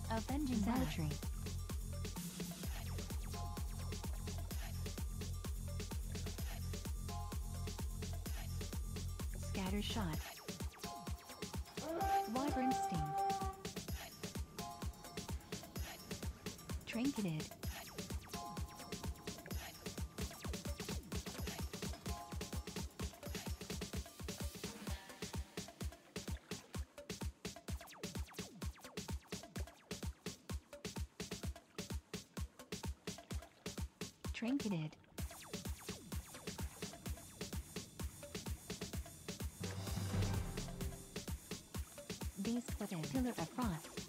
Avenging Zealotry. Scatter Shot. Vibrant Sting. Trinketed. Trinketed. Beast-footed Pillar of Frost.